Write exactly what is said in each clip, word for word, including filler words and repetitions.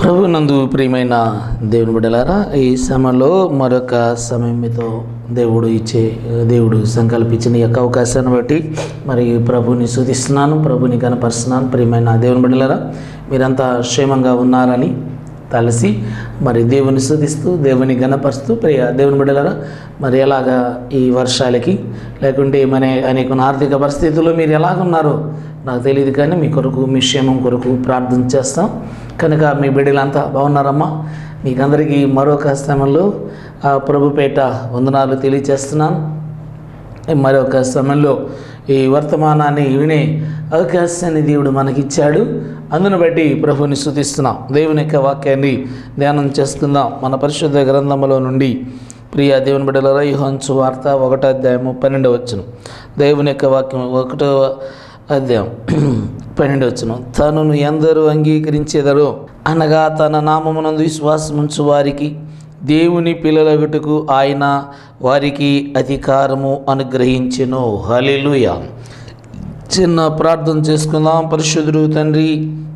ప్రభునందు ప్రియమైన దేవుని బిడ్డలారా, ఈ సమయంలో మరొక సమయం మీతో దేవుడు ఇచ్చే దేవుడు సంకల్పించిన ఈ యొక్క అవకాశాన్ని బట్టి మరి ప్రభుని స్తుతిస్తున్నాను, ప్రభుని కనపరుస్తున్నాను. ప్రియమైన దేవుని బిడ్డలారా, మీరంతా క్షేమంగా ఉన్నారని తలసి మరి దేవుని స్తుతిస్తూ దేవుని గణపరుస్తూ ప్రియ దేవుని బిడ్డలారా, మరి ఎలాగా ఈ వర్షాలకి లేకుంటే మన అనేక ఆర్థిక పరిస్థితుల్లో మీరు ఎలాగున్నారో నాకు తెలియదు, కానీ మీ కొరకు మీ క్షేమం కొరకు ప్రార్థన చేస్తాం. కనుక మీ బిడ్డలంతా బాగున్నారమ్మా? మీకందరికీ మరొక సమయంలో ఆ ప్రభుపేట వందనాలు తెలియజేస్తున్నాను. మరొక సమయంలో ఈ వర్తమానాన్ని వినే అవకాశాన్ని దేవుడు మనకిచ్చాడు. అందును బట్టి ప్రభుని స్తుతిస్తున్నాం. దేవుని యొక్క వాక్యాన్ని ధ్యానం చేసుకుందాం. మన పరిశుద్ధ గ్రంథంలో నుండి ప్రియ దేవుని బిడ్డలారా, యోహాను సువార్త ఒకటో అధ్యాయము పన్నెండవ వచనం. దేవుని యొక్క వాక్యం ఒకటో అధ్యాయం పన్నెండు వచనం. తనను ఎందరూ అంగీకరించెదరో అనగా తన నామమునందు విశ్వాసముంచు వారికి దేవుని పిల్లలగుటకు ఆయన వారికి అధికారము అనుగ్రహించెను. హల్లెలూయా. చిన్న ప్రార్థన చేసుకుందాం. పరిశుద్ధుడు తండ్రి,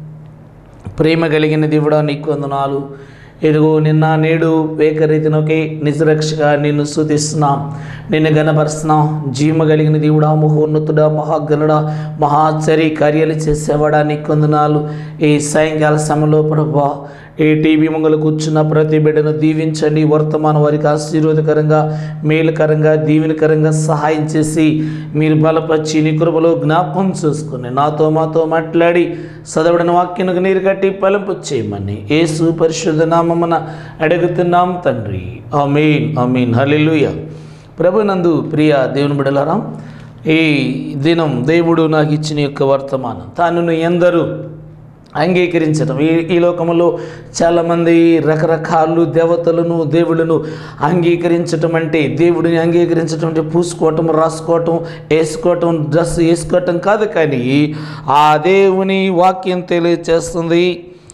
ప్రేమ కలిగిన దేవుడా, నీకు వందనాలు. ఎదుగో నిన్న నేడు ఏకరీతినొకే నిజరక్షగా నిన్ను స్తుతిస్తున్నాం, నిన్ను గణపరుస్తున్నాం. జీవ కలిగిన దేవుడా, మహోన్నతుడా, మహాగణుడా, మహాచరి కార్యాలు చేసేవాడా, నీకు వందనాలు. ఈ సాయంకాల సమయంలో ప్రభువా, ఈ టీవీ ముంగలు కూర్చున్న ప్రతి బిడ్డను దీవించండి. వర్తమానం వారికి ఆశీర్వాదకరంగా, మేలుకరంగా, దీవెనకరంగా సహాయం చేసి మీరు బలపరిచి నీ కృపలో జ్ఞాపకం చూసుకుని నాతో మాతో మాట్లాడి చదవడిన వాక్యానికి నీరు కట్టి పలింపు చేయమని యేసు పరిశుద్ధ నామమున అడుగుతున్నాం తండ్రి. ఆమేన్, ఆమేన్, హల్లెలూయా. ప్రభునందు ప్రియ దేవుని బిడ్డలారా, ఈ దినం దేవుడు నాకు ఇచ్చిన యొక్క వర్తమానం తాను ఎందరూ అంగీకరించడం. ఈ ఈ లోకంలో చాలామంది రకరకాలు దేవతలను దేవుళ్ళను అంగీకరించటం అంటే, దేవుడిని అంగీకరించటం అంటే పూసుకోవటం, రాసుకోవటం, వేసుకోవటం, డ్రెస్ వేసుకోవటం కాదు. కానీ ఆ దేవుని వాక్యం తెలియచేస్తుంది,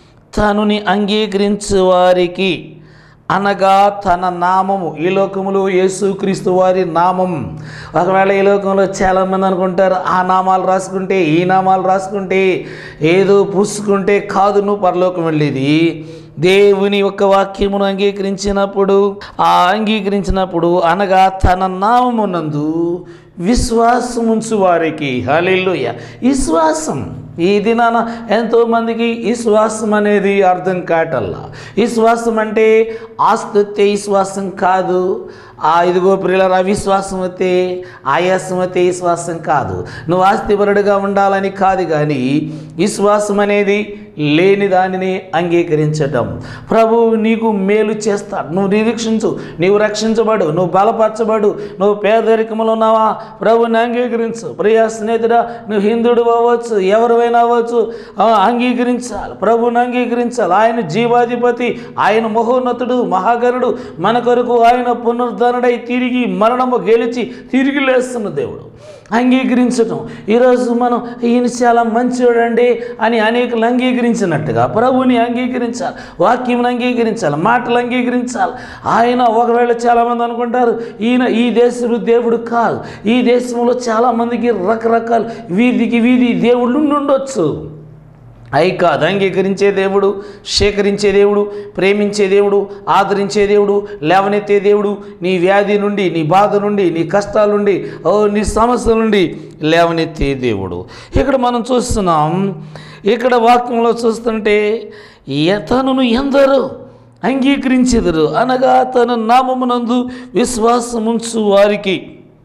తనని అంగీకరించే వారికి అనగా తన నామము, ఈ లోకములో యేసుక్రీస్తు వారి నామం. ఒకవేళ ఈ లోకంలో చాలామంది అనుకుంటారు, ఆ నామాలు రాసుకుంటే ఈ నామాలు రాసుకుంటే ఏదో పూసుకుంటే కాదు నువ్వు పరలోకం వెళ్ళేది. దేవుని యొక్క వాక్యమును అంగీకరించినప్పుడు, ఆ అంగీకరించినప్పుడు అనగా తన నామమునందు విశ్వాసముంచు వారికి, హల్లెలూయా. విశ్వాసం ఈ దినాన ఎంతోమందికి విశ్వాసం అనేది అర్థం కాటల్లా. విశ్వాసం అంటే ఆస్తి విశ్వాసం కాదు. ఆ ఇదిగో ప్రియులారా, విశ్వాసం అయితే ఆయాసం అయితే విశ్వాసం కాదు. నువ్వు ఆస్తిపరుడుగా ఉండాలని కాదు, కానీ విశ్వాసం అనేది లేని దానిని అంగీకరించటం. ప్రభువు నీకు మేలు చేస్తాడు, నువ్వు నిరీక్షించు, నీవు రక్షించబడు, నువ్వు బలపరచబడు. నువ్వు పేదరికంలో ఉన్నావా, ప్రభుని అంగీకరించు. ప్రియ స్నేహితుడా, నువ్వు హిందుడు అవ్వచ్చు, ఎవరైనా అవ్వచ్చు, అంగీకరించాలి, ప్రభుని అంగీకరించాలి. ఆయన జీవాధిపతి, ఆయన మహోన్నతుడు, మహాగణుడు. మన కొరకు ఆయన పునరుద్ధరణై తిరిగి మరణము గెలిచి తిరిగి లేస్తున్న దేవుడు. అంగీకరించటం. ఈరోజు మనం ఈయన చాలా మంచివాడండి అని అనేకలు అంగీకరించినట్టుగా ప్రభుని అంగీకరించాలి, వాక్యం అంగీకరించాలి, మాటలు అంగీకరించాలి. ఆయన ఒకవేళ చాలామంది అనుకుంటారు ఈయన ఈ దేశపు దేవుడు కాదు. ఈ దేశంలో చాలామందికి రకరకాల వీధికి వీధి దేవుళ్ళు ఉండొచ్చు. అయి కాదు. అంగీకరించే దేవుడు, సేకరించే దేవుడు, ప్రేమించే దేవుడు, ఆదరించే దేవుడు, లేవనెత్తే దేవుడు. నీ వ్యాధి నుండి, నీ బాధ నుండి, నీ కష్టాల నుండి, ఓ నీ సమస్యల నుండి లేవనెత్తే దేవుడు. ఇక్కడ మనం చూస్తున్నాం, ఇక్కడ వాక్యంలో చూస్తుంటే తనను ఎందరూ అంగీకరించెదరు అనగా తన నామమునందు విశ్వాసముంచు వారికి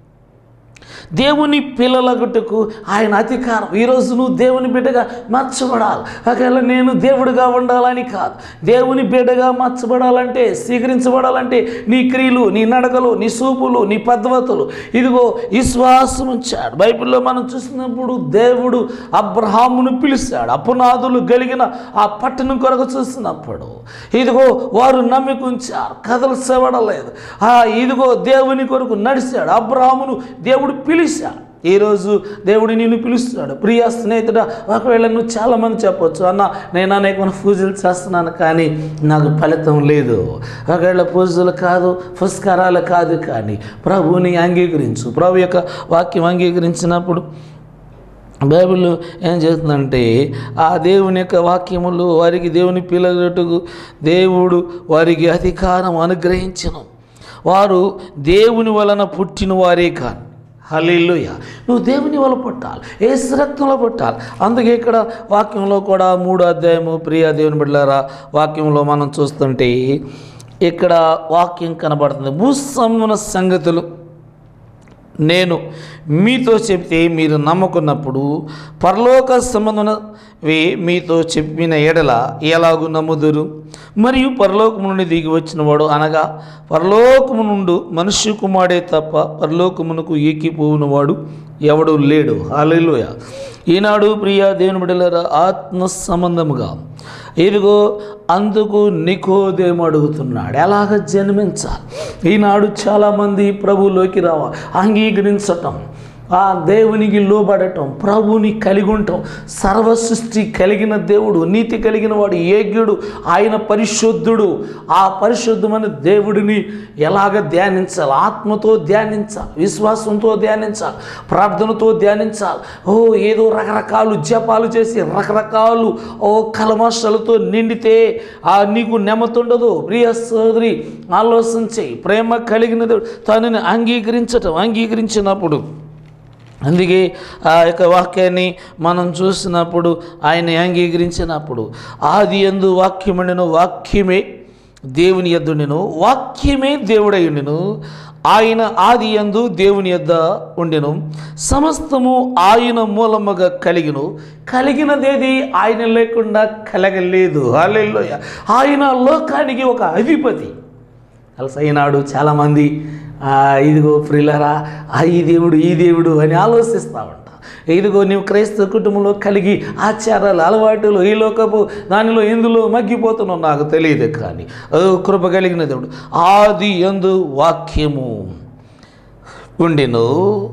దేవుని పిల్లలగుటకు ఆయన అధికారం. ఈరోజు నువ్వు దేవుని బిడ్డగా మార్చబడాలి. ఒకవేళ నేను దేవుడిగా ఉండాలని కాదు, దేవుని బిడ్డగా మార్చబడాలంటే, స్వీకరించబడాలంటే నీ క్రియలు, నీ నడకలు, నీ సూపులు, నీ పద్ధతులు, ఇదిగో విశ్వాసం ఉంచాడు. బైబిల్లో మనం చూసినప్పుడు దేవుడు అబ్రహామును పిలిచాడు. అపనాదులు కలిగిన ఆ పట్టణం కొరకు చూసినప్పుడు ఇదిగో వారు నమ్మిక ఉంచారు, కదల్చబడలేదు. ఆ ఇదిగో దేవుని కొరకు నడిచాడు. అబ్రహామును దేవుడు పిలిచాడు. ఈరోజు దేవుడు నిన్ను పిలుస్తున్నాడు. ప్రియ స్నేహితుడా, ఒకవేళ నువ్వు చాలామంది చెప్పవచ్చు, అన్న నేను అనేకమైన పూజలు చేస్తున్నాను కానీ నాకు ఫలితం లేదు. ఒకవేళ పూజలు కాదు, పురస్కారాలు కాదు, కానీ ప్రభువుని అంగీకరించు. ప్రభు యొక్క వాక్యం అంగీకరించినప్పుడు బైబిల్ ఏం చేస్తుందంటే ఆ దేవుని యొక్క వాక్యములు వారికి దేవుని పిల్లలకు దేవుడు వారికి అధికారం అనుగ్రహించను. వారు దేవుని వలన పుట్టిన వారే కాని. హల్లెలూయా. నువ్వు దేవుని వల్ల పుట్టాలి, యేసు రక్తంలో పుట్టాలి. అందుకే ఇక్కడ వాక్యంలో కూడా మూడో అధ్యాయము ప్రియ దేవుని బిడ్డలారా వాక్యంలో మనం చూస్తుంటే ఇక్కడ వాక్యం కనబడుతుంది. భూసంబంధ సంగతులు నేను మీతో చెప్తే మీరు నమ్ముకున్నప్పుడు పరలోక సంబంధమైనవి మీతో చెప్పిన ఎడల ఎలాగూ నమ్ముదురు. మరియు పరలోకము నుండి దిగి వచ్చినవాడు అనగా పరలోకము నుండి మనుష్య కుమారుడే తప్ప పరలోకమునకు ఎక్కిపోవునవాడు ఎవడు లేడు. హల్లెలూయా. ఈనాడు ప్రియ దేవుని బిడ్డలారా ఆత్మ సంబంధముగా ఇదిగో అందుకు నికోదేము అడుగుతున్నాడు, ఎలాగ జన్మించాలి. ఈనాడు చాలామంది ప్రభువులోకి రావాలి, అంగీకరించటం, ఆ దేవునికి లోబడటం, ప్రభుని కలిగి ఉండటం. సర్వ సృష్టి కలిగిన దేవుడు, నీతి కలిగిన వాడు, యోగ్యుడు, ఆయన పరిశుద్ధుడు. ఆ పరిశుద్ధమైన దేవుడిని ఎలాగ ధ్యానించాలి? ఆత్మతో ధ్యానించాలి, విశ్వాసంతో ధ్యానించాలి, ప్రార్థనతో ధ్యానించాలి. ఓ ఏదో రకరకాలు జపాలు చేసి రకరకాలు ఓ కల్మషాలతో నిండితే ఆ నీకు నెమ్మతుండదు. ప్రియ సోదరి ఆలోచన చేయి. ప్రేమ కలిగిన దేవుడు తనని అంగీకరించటం, అంగీకరించినప్పుడు అందుకే ఆ యొక్క వాక్యాన్ని మనం చూసినప్పుడు ఆయన అంగీకరించినప్పుడు ఆది యందు వాక్యముండెను, వాక్యమే దేవుని యొద్దుండెను, వాక్యమే దేవుడై ఉండెను, ఆయన ఆది యందు దేవుని యొద్ద ఉండెను, సమస్తము ఆయన మూలముగా కలిగిను, కలిగినదేది ఆయన లేకుండా కలగలేదు. హల్లెలూయా. ఆయన లోకానికి ఒక అధిపతి. అలసైనాడు చాలామంది ఇదిగో ప్రియులారా ఈ దేవుడు ఈ దేవుడు అని ఆలోచిస్తూ ఉంటా. ఇదిగో నీవు క్రైస్తవ కుటుంబంలో కలిగి ఆచారాలు అలవాటులు ఈ లోకపు దానిలో ఎందులో మగ్గిపోతున్నావు నాకు తెలియదు. కానీ కృప కలిగిన దేవుడు ఆది యందు వాక్యము ఉండెను,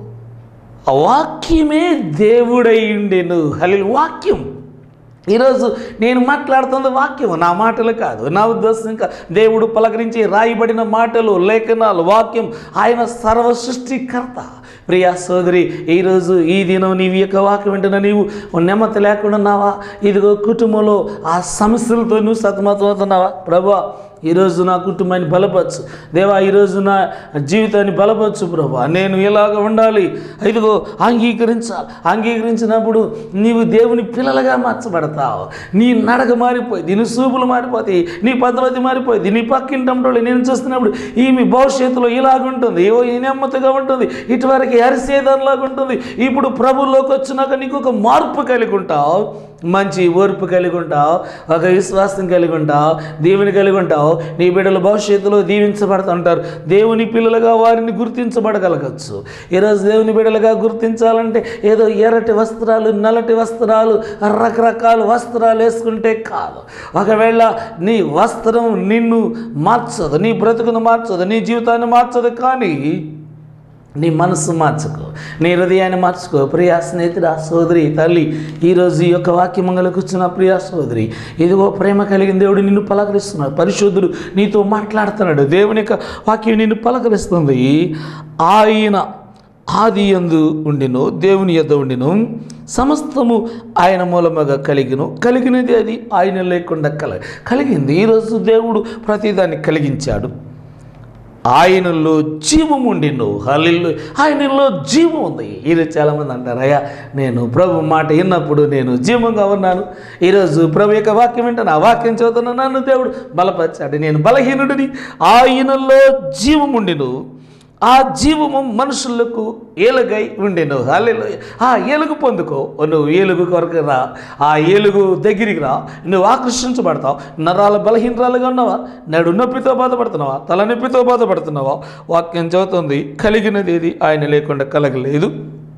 ఆ వాక్యమే దేవుడై ఉండెను. హల్లెలూయా. వాక్యం ఈరోజు నేను మాట్లాడుతున్న వాక్యం నా మాటలు కాదు, నా ఉద్దేశం కాదు. దేవుడు పలకరించి రాయబడిన మాటలు, లేఖనాలు, వాక్యం. ఆయన సర్వ సృష్టికర్త. ప్రియా సోదరి, ఈరోజు ఈ దినం నీవు యొక్క వాక్యం వింటున్నా నీవు నెమ్మది లేకుండా ఉన్నావా? ఇదిగో కుటుంబంలో ఆ సమస్యలతో నువ్వు సతమతమవుతున్నావా? ప్రభువా ఈరోజు నా కుటుంబాన్ని బలపరచు దేవా, ఈరోజు నా జీవితాన్ని బలపరచు ప్రభా, నేను ఇలాగ ఉండాలి. ఇదిగో అంగీకరించాలి. అంగీకరించినప్పుడు నీవు దేవుని పిల్లలుగా మార్చబడతావు. నీ నడక మారిపోయింది, నీ సూపులు మారిపోతాయి, నీ పద్ధతి మారిపోయింది. నీ పక్కింటంటోళ్ళు నేను చూస్తున్నప్పుడు ఈమె భవిష్యత్తులో ఇలాగుంటుంది, ఏవో ఈ నెమ్మదిగా ఉంటుంది, ఇటువరకు అరిసేదానిలాగా ఉంటుంది. ఇప్పుడు ప్రభువులోకి వచ్చినాక నీకు ఒక మార్పు కలిగి ఉంటావు, మంచి ఓర్పు కలిగి ఉంటావు, ఒక విశ్వాసం కలిగి ఉంటావు, దేవుని కలిగి ఉంటావు. నీ బిడ్డలు భవిష్యత్తులో దీవించబడుతుంటారు. దేవుని పిల్లలుగా వారిని గుర్తించబడగలగచ్చు. ఈరోజు దేవుని బిడ్డలుగా గుర్తించాలంటే ఏదో ఎర్రటి వస్త్రాలు, నల్లటి వస్త్రాలు, రకరకాల వస్త్రాలు వేసుకుంటే కాదు. ఒకవేళ నీ వస్త్రం నిన్ను మార్చదు, నీ బ్రతుకును మార్చదు, నీ జీవితాన్ని మార్చదు. కానీ నీ మనసు మార్చుకో, నీ హృదయాన్ని మార్చుకో. ప్రియా స్నేహితుడా, సోదరి, తల్లి, ఈరోజు ఈ యొక్క వాక్యమంగళ కూర్చున్న ప్రియా సోదరి, ఇదిగో ప్రేమ కలిగిన దేవుడు నిన్ను పలకరిస్తున్నాడు, పరిశుద్ధుడు నీతో మాట్లాడుతున్నాడు. దేవుని యొక్క వాక్యం నిన్ను పలకరిస్తుంది. ఆయన ఆది యందు ఉండెను, దేవుని యొద్ద ఉండెను, సమస్తము ఆయన మూలముగా కలిగిను, కలిగినది అది ఆయన లేకుండా కల కలిగింది. ఈరోజు దేవుడు ప్రతిదాన్ని కలిగించాడు. ఆయనలో జీవం ఉండిను. హల్లెలూయా. ఆయనలో జీవం ఉంది. ఈరోజు చాలామంది అంటారు, అయ్యా నేను ప్రభు మాట విన్నప్పుడు నేను జీవంగా ఉన్నాను. ఈరోజు ప్రభు యొక్క వాక్యం వింటాను, ఆ వాక్యం చదువుతున్నా, నన్ను దేవుడు బలపరిచాడు, నేను బలహీనుడిని. ఆయనలో జీవం ఉండిను, ఆ జీవము మనుషులకు ఏలుగై ఉండెను. హల్లెలూయా. ఆ ఏలుగు పొందుకో. నువ్వు ఏలుగు కొరకు రా, ఆ ఏలుగు దగ్గరికి రా, నువ్వు ఆకర్షించబడతావు. నరాల బలహీనరాలుగా ఉన్నావా? నడు నొప్పితో బాధపడుతున్నావా? తల నొప్పితో బాధపడుతున్నావా? వాక్యం చదువుతుంది, కలిగినది ఏది ఆయన లేకుండా కలగలేదు.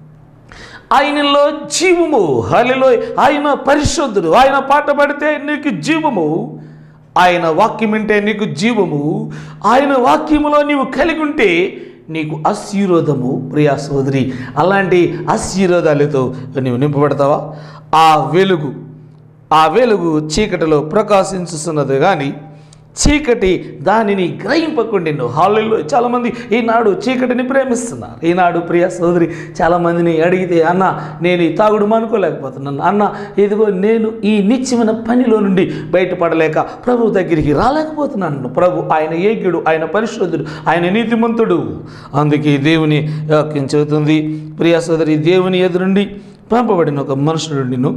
ఆయనలో జీవము. హల్లెలూయా. ఆయన పరిశుద్ధుడు. ఆయన పాట పాడితే నీకు జీవము, ఆయన వాక్యం వింటే నీకు జీవము, ఆయన వాక్యములో నీవు కలిగి ఉంటే నీకు ఆశీర్వాదము. ప్రియా సోదరి, అలాంటి ఆశీర్వాదాలతో నీవు నింపబడతావా? ఆ వెలుగు, ఆ వెలుగు చీకటిలో ప్రకాశించుతున్నది కానీ చీకటి దానిని గ్రహింపకుండెను. హాల్లో చాలామంది ఈనాడు చీకటిని ప్రేమిస్తున్నారు. ఈనాడు ప్రియ సోదరి చాలామందిని అడిగితే, అన్న నేను ఈ తాగుడు మానుకోలేకపోతున్నాను, అన్న ఇదిగో నేను ఈ నిత్యమైన పనిలో నుండి బయటపడలేక ప్రభు దగ్గరికి రాలేకపోతున్నాను. ప్రభు ఆయన యోగ్యుడు, ఆయన పరిశుద్ధుడు, ఆయన నీతిమంతుడు. అందుకే దేవుని వాక్యం చెబుతుంది, ప్రియ సోదరి, దేవుని ఎదురుండి పంపబడిన ఒక మనుషుడు నిన్ను,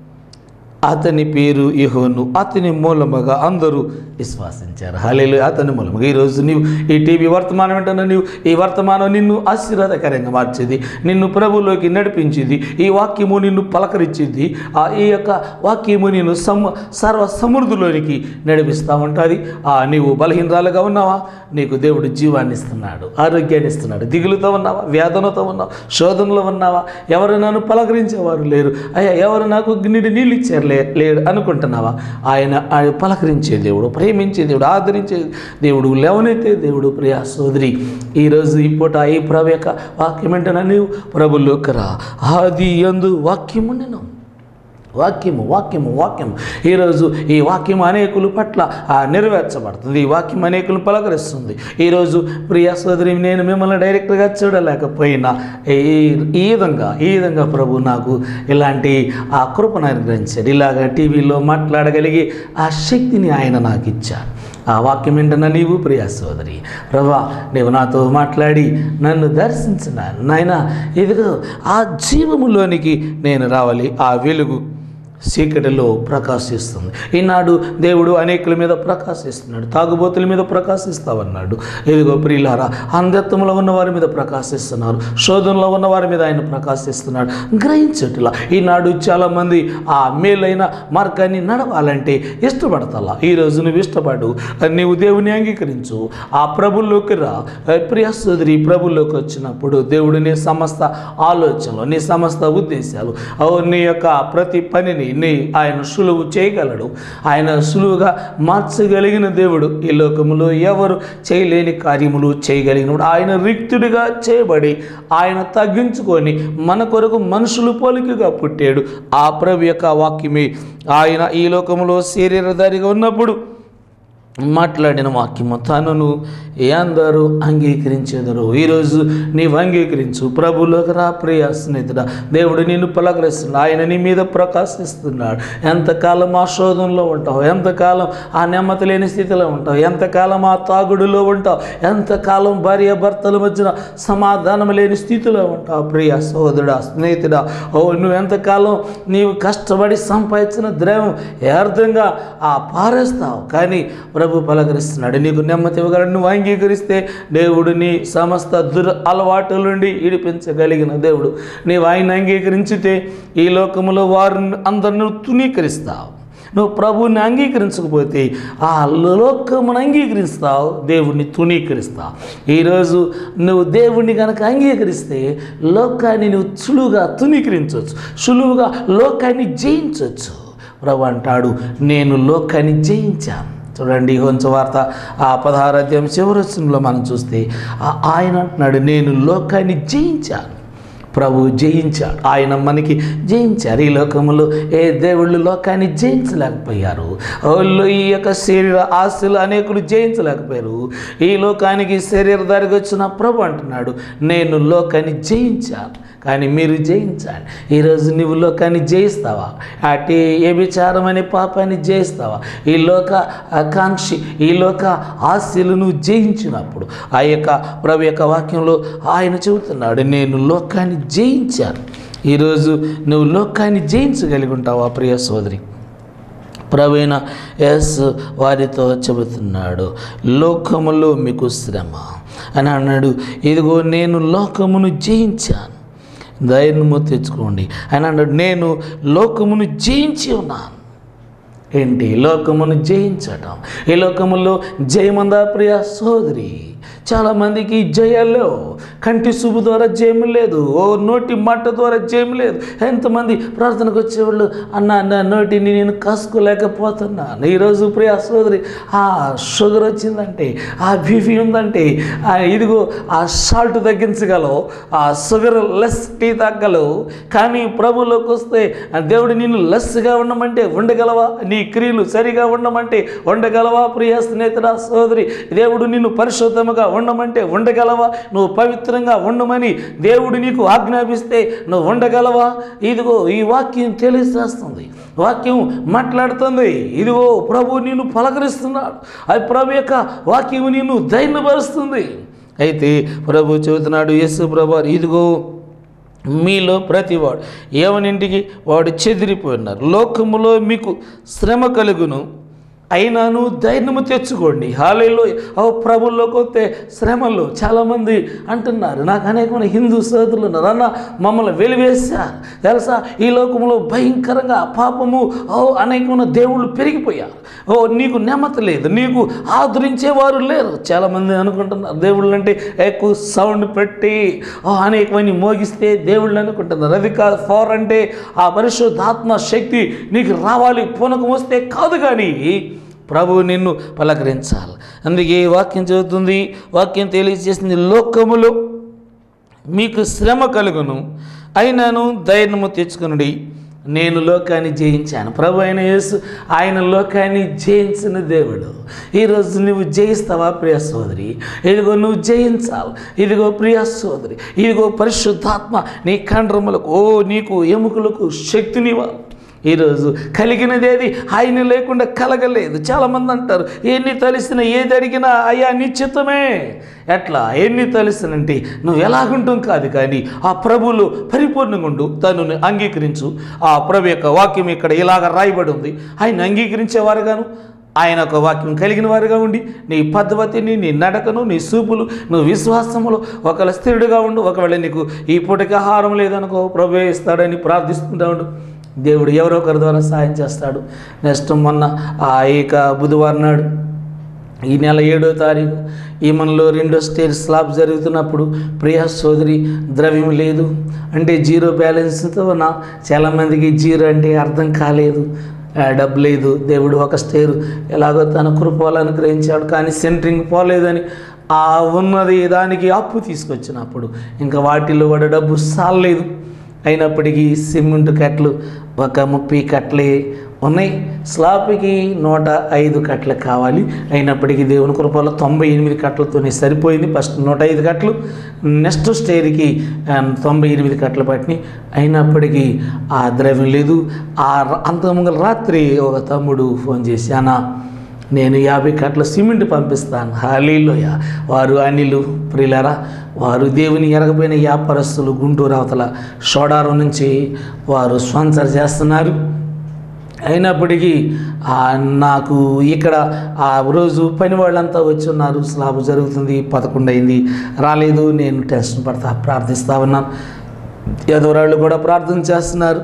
అతని పేరు యెహోను, అతని మూలముగా అందరూ విశ్వాసించారు. హల్లెలూయా. అతని మూలముగా ఈరోజు నీవు ఈ టీవీ వర్తమానం వింటున్నా, నీవు ఈ వర్తమానం నిన్ను ఆశీర్వాదకరంగా మార్చేది, నిన్ను ప్రభువులోకి నడిపించింది. ఈ వాక్యము నిన్ను పలకరించింది. ఆ ఈ యొక్క వాక్యము నిన్ను సమ సర్వ సమృద్ధిలోనికి నడిపిస్తూ ఉంటుంది. ఆ నీవు బలహీనరాలుగా ఉన్నావా, నీకు దేవుడు జీవాన్ని ఇస్తున్నాడు, ఆరోగ్యాన్ని ఇస్తున్నాడు. దిగులుతో ఉన్నావా, వేదనతో ఉన్నావా, శోధనలో ఉన్నావా, ఎవరు నన్ను పలకరించేవారు లేరు, అయ్యా ఎవరు నాకు నిండి నీళ్ళు ఇచ్చారు లే లేడు అనుకుంటున్నావా, ఆయన ఆయన పలకరించే దేవుడు, ప్రేమించే దేవుడు, ఆదరించే దేవుడు, లేవనైతే దేవుడు. ప్రియా సోదరి, ఈరోజు ఈ పూట ఈ ప్రభు యొక్క వాక్యం ఏంటన్నా, నీవు ప్రభులోకి రా. ఆది యందు వాక్యము నేను వాక్యము వాక్యము వాక్యము ఈరోజు ఈ వాక్యం అనేకుల పట్ల నెరవేర్చబడుతుంది. ఈ వాక్యం అనేకులను పలకరిస్తుంది. ఈరోజు ప్రియ సోదరి, నేను మిమ్మల్ని డైరెక్ట్గా చూడలేకపోయినా ఈ ఈ విధంగా ఈ విధంగా ప్రభు నాకు ఇలాంటి ఆ కృపను అనుగ్రహించాడు. ఇలాగ టీవీలో మాట్లాడగలిగి ఆ శక్తిని ఆయన నాకు ఇచ్చాడు. ఆ వాక్యం ఏంటన్నా, నీవు ప్రియ సోదరి, ప్రభా నీవు నాతో మాట్లాడి నన్ను దర్శించిన నాయన, ఇదిగో ఆ జీవములోనికి నేను రావాలి. ఆ వెలుగు చీకటిలో ప్రకాశిస్తుంది. ఈనాడు దేవుడు అనేకుల మీద ప్రకాశిస్తున్నాడు. తాగుబోతుల మీద ప్రకాశిస్తావన్నాడు. ఇదిగో ప్రియులారా, అంధత్వంలో ఉన్న వారి మీద ప్రకాశిస్తున్నారు, శోధనలో ఉన్న వారి మీద ఆయన ప్రకాశిస్తున్నాడు. గ్రహించట్లా ఈనాడు చాలామంది ఆ మేలైన మార్గాన్ని నడవాలంటే ఇష్టపడతలా. ఈరోజు నువ్వు ఇష్టపడు, నీవు దేవుని అంగీకరించు, ఆ ప్రభుల్లోకి రా. ప్రియ సోదరి, ప్రభుల్లోకి వచ్చినప్పుడు దేవుడు నీ సమస్త ఆలోచనలు, నీ సమస్త ఉద్దేశాలు, నీ యొక్క ప్రతి పనిని నీ ఆయన సులువు చేయగలడు. ఆయన సులువుగా మార్చగలిగిన దేవుడు. ఈ లోకములో ఎవరు చేయలేని కార్యములు చేయగలిగినప్పుడు ఆయన రిక్తుడిగా చేయబడి ఆయన తగ్గించుకొని మన కొరకు మనుషులు పోలికగా పుట్టాడు. ఆ ప్రభు యొక్క వాక్యమే ఆయన ఈ లోకములో శరీరధారిగా ఉన్నప్పుడు మాట్లాడిన వాక్యము తనను అందరూ అంగీకరించేదరు. ఈరోజు నీవు అంగీకరించు, ప్రభులోకి రా ప్రియ స్నేహితుడా. దేవుడు నిన్ను పలకరిస్తున్నాడు, ఆయన నీ మీద ప్రకాశిస్తున్నాడు. ఎంతకాలం ఆ శోధనలో ఉంటావు, ఎంతకాలం ఆ నెమ్మది లేని స్థితిలో ఉంటావు, ఎంతకాలం ఆ తాగుడులో ఉంటావు, ఎంతకాలం భార్య భర్తల మధ్యన సమాధానం లేని స్థితిలో ఉంటావు. ప్రియ సోదరుడా, స్నేహితుడా, ఓ నువ్వు ఎంతకాలం నీవు కష్టపడి సంపాదించిన ద్రవ్యం యర్థంగా ఆ పారేస్తావు. కానీ ప్రభు పలకరిస్తున్నాడు, నీకు నెమ్మది ఇవ్వగలడు. నువ్వు అంగీకరిస్తే దేవుడు నీ సమస్త దుర్ అలవాటుల నుండి ఇడిపించగలిగిన దేవుడు. నీవు ఆయన అంగీకరించితే ఈ లోకములో వారిని అందరిని తునీకరిస్తావు. నువ్వు ప్రభువుని అంగీకరించకపోతే ఆ లోకమును అంగీకరిస్తావు, దేవుణ్ణి తునీకరిస్తావు. ఈరోజు నువ్వు దేవుణ్ణి కనుక అంగీకరిస్తే లోకాన్ని నువ్వు సులువుగా తునీకరించవచ్చు, సులువుగా లోకాన్ని జయించవచ్చు. ప్రభు అంటాడు, నేను లోకాన్ని జయించాను. చూడండి, యోహాను సువార్త ఆ పదహారు అధ్యాయం చివరి వచనంలో మనం చూస్తే ఆయన అంటున్నాడు, నేను లోకాన్ని జయించాను. ప్రభు జయించాడు, ఆయన మనకి జయించారు. ఈ లోకంలో ఏ దేవుళ్ళు లోకాన్ని జయించలేకపోయారు. వాళ్ళు ఈ యొక్క శరీర ఆశలు అనేకులు జయించలేకపోయారు. ఈ లోకానికి శరీరధారికి వచ్చిన ప్రభు అంటున్నాడు, నేను లోకాన్ని జయించాను, కానీ మీరు జయించాలి. ఈరోజు నువ్వు లోకాన్ని జయిస్తావా? అటు ఏ విచారం అనే పాపాన్ని జయిస్తావా? ఈ లోక ఆకాంక్షి, ఈ లోక ఆశలు నువ్వు జయించినప్పుడు ఆ యొక్క ప్రభు యొక్క వాక్యంలో ఆయన చెబుతున్నాడు, నేను లోకాన్ని జయించాను. ఈరోజు నువ్వు లోకాన్ని జయించగలిగి ఉంటావా ప్రియ సోదరి? ప్రవీణ ఎస్ వారితో చెబుతున్నాడు, లోకములో మీకు శ్రమ అని అన్నాడు. ఇదిగో నేను లోకమును జయించాను, ధైర్యము తెచ్చుకోండి అని అన్నాడు. నేను లోకమును జయించి ఉన్నాను. ఏంటి లోకమును జయించటం? ఈ లోకములో జయమందా ప్రియ సోదరి? చాలామందికి జయాలు లేవు, కంటి చూపు ద్వారా జయం లేదు, ఓ నోటి మాట ద్వారా జయం లేదు. ఎంతమంది ప్రార్థనకు వచ్చేవాళ్ళు, అన్న నా నోటిని నేను కాసుకోలేకపోతున్నాను. ఈరోజు ప్రియ సోదరి, ఆ షుగర్ వచ్చిందంటే, ఆ బీపీ ఉందంటే, ఆ ఇదిగో ఆ సాల్ట్ తగ్గించగలవు, ఆ షుగర్ లెస్ టీ తగ్గలవు. కానీ ప్రభులోకి వస్తే దేవుడు నిన్ను లెస్గా ఉండమంటే ఉండగలవా? నీ క్రియలు సరిగా ఉండమంటే ఉండగలవా? ప్రియ స్నేహితుడా, సోదరి, దేవుడు నిన్ను పరిశుద్ధముగా ఉండమంటే ఉండగలవా? నువ్వు పవిత్రంగా ఉండమని దేవుడు నీకు ఆజ్ఞాపిస్తే నువ్వు ఉండగలవా? ఇదిగో ఈ వాక్యం తెలియజేస్తుంది, వాక్యం మాట్లాడుతుంది. ఇదిగో ప్రభు నిన్ను పలకరిస్తున్నాడు, అది ప్రభు యొక్క వాక్యం నిన్ను ధైర్యపరుస్తుంది. అయితే ప్రభు చెబుతున్నాడు, యేసు ప్రభు, ఇదిగో మీలో ప్రతివాడు ఏమనింటికి వాడు చెదిరిపోయినారు, లోకములో మీకు శ్రమ కలుగును, అయినాను ధైర్యము తెచ్చుకోండి. హల్లెలూయా. ఓ ప్రభుల్లోకి వస్తే శ్రమలు. చాలామంది అంటున్నారు, నాకు అనేకమైన హిందూ సోదరులు ఉన్నారు, అన్న మమ్మల్ని వెలివేశారు తెలుసా, ఈ లోకంలో భయంకరంగా పాపము, ఓ అనేకమైన దేవుళ్ళు పెరిగిపోయారు, ఓ నీకు నెమ్మది లేదు, నీకు ఆదరించేవారు లేరు. చాలామంది అనుకుంటున్నారు దేవుళ్ళు అంటే ఎక్కువ సౌండ్ పెట్టి ఓ అనేకమైన మోగిస్తే దేవుళ్ళు అనుకుంటున్నారు. అది కాదు. ఫార్ అంటే ఆ పరిశుద్ధాత్మ శక్తి నీకు రావాలి, పూనకం వస్తే కాదు, కానీ ప్రభువు నిన్ను పలకరించాలి. అందుకే వాక్యం చదువుతుంది, వాక్యం తెలియజేసింది, లోకములో మీకు శ్రమ కలుగును, అయినను ధైర్యము తెచ్చుకునుడి, నేను లోకాన్ని జయించాను. ప్రభు అయిన యేసు ఆయన లోకాన్ని జయించిన దేవుడు. ఈరోజు నువ్వు జయిస్తావా ప్రియ సోదరి? ఇదిగో నువ్వు జయించాలి. ఇదిగో ప్రియ సోదరి, ఇదిగో పరిశుద్ధాత్మ నీ కండ్రములకు, ఓ నీకు ఎముకలకు శక్తినివ్వాలి. ఈరోజు కలిగినదేది ఆయన లేకుండా కలగలేదు. చాలామంది అంటారు, ఎన్ని తలిసినా ఏది అడిగినా అయ్యా నిశ్చితమే. ఎట్లా? ఎన్ని తలిసినంటే నువ్వు ఎలాగుంటాం కాదు, కానీ ఆ ప్రభువులు పరిపూర్ణంగా ఉండు, తను అంగీకరించు. ఆ ప్రభు యొక్క వాక్యం ఇక్కడ ఇలాగ రాయబడి ఉంది. ఆయన అంగీకరించేవారుగాను, ఆయన ఒక వాక్యం కలిగిన వారుగా ఉండి, నీ పద్ధతిని, నీ నడకను, నీ చూపులు, నువ్వు విశ్వాసములు ఒకవేళ స్థిరుడుగా ఉండు. ఒకవేళ నీకు ఈ పూటకి ఆహారం లేదనుకో, ప్రభు ఇస్తాడని ప్రార్థిస్తుంటా ఉండు. దేవుడు ఎవరో ఒకరి ద్వారా సాయం చేస్తాడు. నెక్స్ట్ మొన్న ఆ ఏక బుధవారం నాడు, ఈ నెల ఏడో తారీఖు ఈ మనలో రెండో స్టేజ్ స్లాబ్ జరుగుతున్నప్పుడు, ప్రియ సోదరి, ద్రవ్యం లేదు అంటే జీరో బ్యాలెన్స్తో నా చాలామందికి జీరో అంటే అర్థం కాలేదు, డబ్బు లేదు. దేవుడు ఒక స్టేర్ ఎలాగో తన కృపలను గ్రహించాడు, కానీ సెంటరింగ్ పోలేదని ఆ ఉన్నది దానికి అప్పు తీసుకొచ్చినప్పుడు ఇంకా వాటిల్లో కూడా డబ్బు సాలలేదు. అయినప్పటికీ సిమెంట్ కట్టలు ఒక ముప్పై కట్టలే ఉన్నాయి, స్లాబ్కి నూట ఐదు కట్టలు కావాలి. అయినప్పటికీ దేవుని కృపలో తొంభై ఎనిమిది కట్టలతోనే సరిపోయింది. ఫస్ట్ నూట ఐదు కట్టలు, నెక్స్ట్ స్టేర్కి తొంభై ఎనిమిది కట్టలు పట్టినాయి. అయినప్పటికీ ఆ ద్రవ్యం లేదు. ఆ అంతమంగళ రాత్రి ఒక తమ్ముడు ఫోన్ చేసి, అన్నా నేను యాభై కట్టల సిమెంట్ పంపిస్తాను. హల్లెలూయా. వారు అనిలు ప్రియులారా, వారు దేవుని ఎరగపోయిన వ్యాపారస్తులు, గుంటూరు అవతల షోడారం నుంచి వారు స్పాన్సర్ చేస్తున్నారు. అయినప్పటికీ నాకు ఇక్కడ ఆ రోజు పని వాళ్ళంతా వచ్చి ఉన్నారు, స్లాబ్ జరుగుతుంది, పదకొండు అయింది, రాలేదు. నేను టెన్షన్ పడతా ప్రార్థిస్తా ఉన్నాను, ఎదురాళ్ళు కూడా ప్రార్థన చేస్తున్నారు.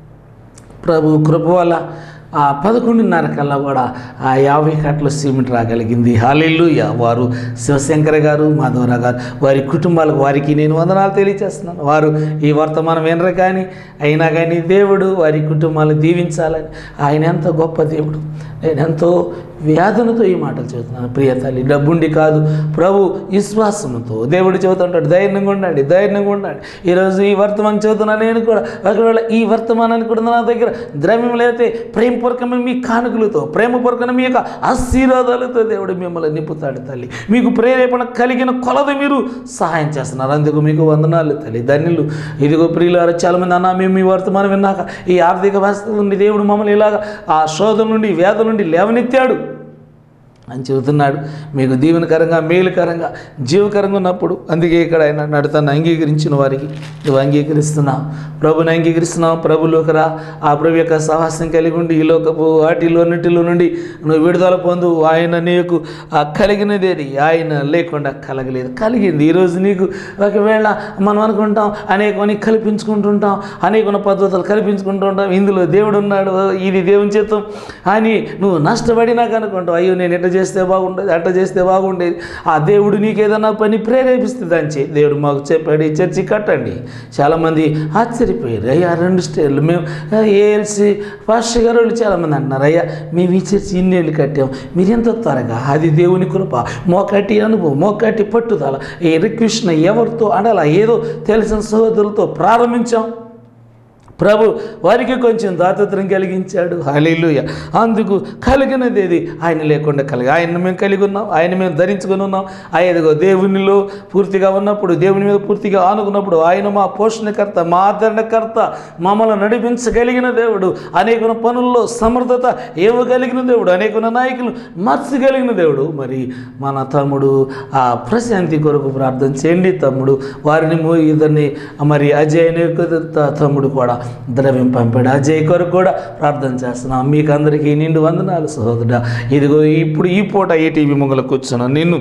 ప్రభు కృప వల్ల ఆ పదకొండున్నర కల్లా కూడా ఆ యాభై కట్టల సిమెంట్ రాగలిగింది. హల్లెలూయా. వారు శివశంకర్ గారు, మాధవరావు గారు, వారి కుటుంబాలకు వారికి నేను వందనాలు తెలియజేస్తున్నాను. వారు ఈ వర్తమానం వినరు, కానీ అయినా కానీ దేవుడు వారి కుటుంబాలను దీవించాలని, ఆయన ఎంత గొప్ప దేవుడు. నేను ఎంతో వ్యాధులతో ఈ మాటలు చెబుతున్నాను. ప్రియ తల్లి, డబ్బుండి కాదు, ప్రభు విశ్వాసంతో దేవుడు చెబుతుంటాడు, ధైర్యంగా ఉండండి, ధైర్యంగా ఉండండి. ఈరోజు ఈ వర్తమానం చెబుతున్నాను నేను కూడా. ఒకవేళ ఈ వర్తమానాన్ని కూడా నా దగ్గర ద్రవ్యం లేకపోతే ప్రేమపూర్వకమైన మీ కానుకలతో, ప్రేమపూర్వకమైన మీ యొక్క ఆశీర్వాదాలతో దేవుడు మిమ్మల్ని నింపుతాడు తల్లి. మీకు ప్రేరేపణ కలిగిన కొలది మీరు సహాయం చేస్తున్నారు, అందుకు మీకు వందనాలు తల్లి, ధన్యులు. ఇదిగో ప్రియులారా, చాలామంది అన్నా మేము మీ వర్తమానం విన్నాక ఈ ఆర్థిక వ్యవస్థ నుండి దేవుడు మమ్మల్ని ఇలాగ ఆ శోధన నుండి, వ్యాధుల నుండి లేవనెత్తాడు అని చెబుతున్నాడు. మీకు దీవెనకరంగా, మేలుకరంగా, జీవకరంగా ఉన్నప్పుడు అందుకే ఇక్కడ ఆయన నడతాను అంగీకరించిన వారికి నువ్వు అంగీకరిస్తున్నావు, ప్రభుని అంగీకరిస్తున్నావు. ప్రభులోకి రా, ఆ ప్రభు యొక్క సహవాసం కలిగి ఉండి ఈ లోకపు వాటిలోన్నిటిలో నుండి నువ్వు విడుదల పొందు. ఆయన నీకు ఆ కలిగినదేది ఆయన లేకుండా కలగలేదు, కలిగింది. ఈరోజు నీకు ఒకవేళ మనం అనుకుంటాం అనేకమని కల్పించుకుంటుంటాం, అనేకమైన పద్ధతులు కల్పించుకుంటూ ఉంటాం, ఇందులో దేవుడు ఉన్నాడు, ఇది దేవుని చిత్తం అని నువ్వు నష్టపడినాక అనుకుంటావు, అయ్యో నేను ఎట్లా చేస్తే బాగుండేది, అట్లా చేస్తే బాగుండేది. ఆ దేవుడు నీకు ఏదైనా పని ప్రేరేపిస్తే దాని చే దేవుడు మాకు చెప్పాడు ఈ చర్చి కట్టండి. చాలామంది ఆశ్చర్యపోయారు, అయ్యా రెండు స్టేర్లు మేము ఏఎల్సి పాస్టర్ గారు వాళ్ళు చాలామంది అంటున్నారు, అయ్యా మేము ఈ చర్చి ఇన్నేళ్ళు కట్టాం, మీరు ఎంత త్వరగా. అది దేవుని కృప, మోకాటి అనుభవం, మోకాటి పట్టుదల, ఏ రిక్వెషన్ ఎవరితో అనాల ఏదో తెలిసిన సహోదరులతో ప్రారంభించాం. ప్రభు వారికి కొంచెం దాతత్వం కలిగించాడు. హల్లెలూయా. అందుకు కలిగినది ఏది? ఆయన లేకుండా కలిగి ఆయన్ని మేము కలిగి ఉన్నాం, ఆయన మేము ధరించుకొని ఉన్నాం. ఆయనగో దేవునిలో పూర్తిగా ఉన్నప్పుడు, దేవుని మీద పూర్తిగా ఆనుకున్నప్పుడు ఆయన మా పోషణకర్త, మా ఆదరణకర్త, మమ్మల్ని నడిపించగలిగిన దేవుడు, అనేక పనుల్లో సమర్థత ఇవ్వగలిగిన దేవుడు, అనేక నాయకులు మార్చగలిగిన దేవుడు. మరి మన తమ్ముడు ఆ ప్రశాంతి కొరకు ప్రార్థన చేయండి. తమ్ముడు వారిని ఇద్దరిని మరి అజయ్ అనే తమ్ముడు కూడా ద్రవ్యం పంపాడు. అజయ్ కొరకు కూడా ప్రార్థన చేస్తున్నాం. మీకు అందరికీ నిండు వందనాలు సహోదరుడా. ఇదిగో ఇప్పుడు ఈ పూట ఈ టీవీ ముంగల కూర్చున్నాను. నిన్ను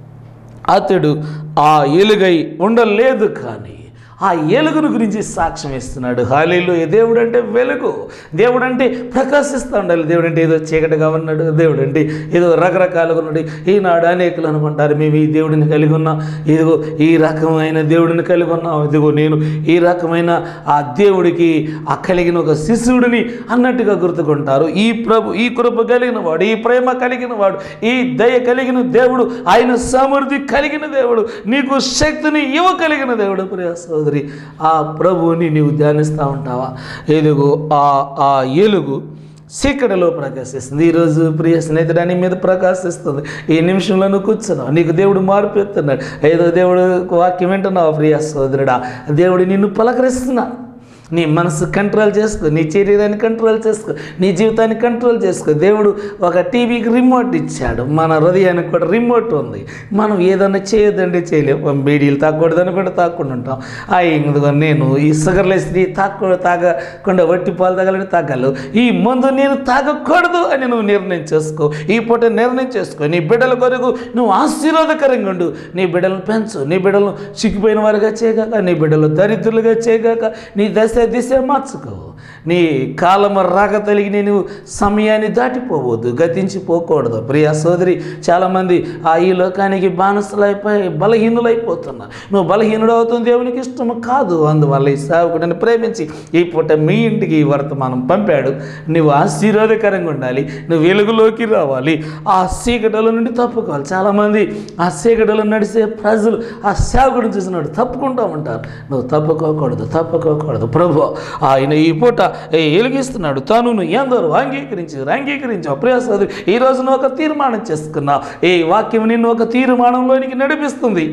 అతడు ఆ ఎలుగై ఉండలేదు, కానీ ఆ ఎలుగును గురించి సాక్ష్యం ఇస్తున్నాడు. హల్లెలూయా. దేవుడు అంటే వెలుగు, దేవుడు అంటే ప్రకాశిస్తూ ఉండాలి. దేవుడు అంటే ఏదో చీకటిగా ఉన్నాడు, దేవుడు అంటే ఏదో రకరకాలుగా ఉన్నాడు. ఈనాడు అనేకులు అనుకుంటారు మేము ఈ దేవుడిని కలిగి ఉన్నాం, ఇదిగో ఈ రకమైన దేవుడిని కలిగి ఉన్నాం, ఇదిగో నేను ఈ రకమైన ఆ దేవుడికి ఆ కలిగిన ఒక శిశువుడిని అన్నట్టుగా గుర్తుకుంటారు. ఈ ప్రభు, ఈ కృప కలిగిన వాడు, ఈ ప్రేమ కలిగిన వాడు, ఈ దయ కలిగిన దేవుడు, ఆయన సమృద్ధి కలిగిన దేవుడు, నీకు శక్తిని ఇవ్వగలిగిన దేవుడు. ప్రియ సోదరి, ఆ ప్రభువుని నీవు ధ్యానిస్తూ ఉంటావా? ఎలుగు ఆ ఆ ఎలుగు చీకటిలో ప్రకాశిస్తుంది. ఈరోజు ప్రియ స్నేహితుడు నీ మీద ప్రకాశిస్తుంది. ఈ నిమిషంలో నువ్వు కూర్చున్నావు, నీకు దేవుడు మార్పు ఎత్తున్నాడు. ఏదో దేవుడు వాక్యం వింటున్నావు ప్రియ సోదరుడా, దేవుడు నిన్ను పలకరిస్తున్నాడు. నీ మనసు కంట్రోల్ చేసుకో, నీ శరీరాన్ని కంట్రోల్ చేసుకో, నీ జీవితాన్ని కంట్రోల్ చేసుకో. దేవుడు ఒక టీవీకి రిమోట్ ఇచ్చాడు, మన హృదయానికి కూడా రిమోట్ ఉంది. మనం ఏదన్నా చేయొద్దంటే చేయలేము. బీడీలు తాగకూడదని కూడా తాగకుండా ఉంటాం. ఇందులో నేను ఈ షుగర్లెస్ తాగ తాగకుండా వట్టి పాలు తాగాలని తాగలవు, ఈ మందు నేను తాగకూడదు అని నువ్వు నిర్ణయం చేసుకో. ఈ పూట నిర్ణయం చేసుకో. నీ బిడ్డల కొరకు నువ్వు ఆశీర్వాదకరంగా ఉండు. నీ బిడ్డలను పెంచు, నీ బిడ్డలను చిక్కిపోయిన వారుగా చేయగాక, నీ బిడ్డలు దరిద్రులుగా చేయగాక, నీ దశ దిశ మార్చుకో. నీ కాలం రాక తలిగి నేను సమయాన్ని దాటిపోవద్దు, గతించిపోకూడదు. ప్రియ సోదరి, చాలామంది ఆ ఈ లోకానికి బానిసలైపోయి బలహీనులైపోతున్నారు. నువ్వు బలహీనుడు అవుతుంది దేవునికి ఇష్టము కాదు. అందువల్ల ఈ సేవకుడిని ప్రేమించి ఈ పూట మీ ఇంటికి ఈ వర్తమానం పంపాడు. నువ్వు ఆశీర్వాదకరంగా ఉండాలి, నువ్వు వెలుగులోకి రావాలి, ఆ చీకటిల నుండి తప్పుకోవాలి. చాలామంది ఆ చీకటిలో నడిచే ప్రజలు ఆ సేవకుడిని చూసినాడు తప్పుకుంటూ ఉంటారు. నువ్వు తప్పుకోకూడదు, తప్పుకోకూడదు. ప్రభు ఆయన ఈ పూట వెలిగిస్తున్నాడు. తాను ఎందరూ అంగీకరించారు, అంగీకరించావు. ప్రియ సోదరి, ఈ రోజు నువ్వు ఒక తీర్మానం చేసుకున్నావు. ఈ వాక్యం నిన్ను ఒక తీర్మానంలోనికి నడిపిస్తుంది.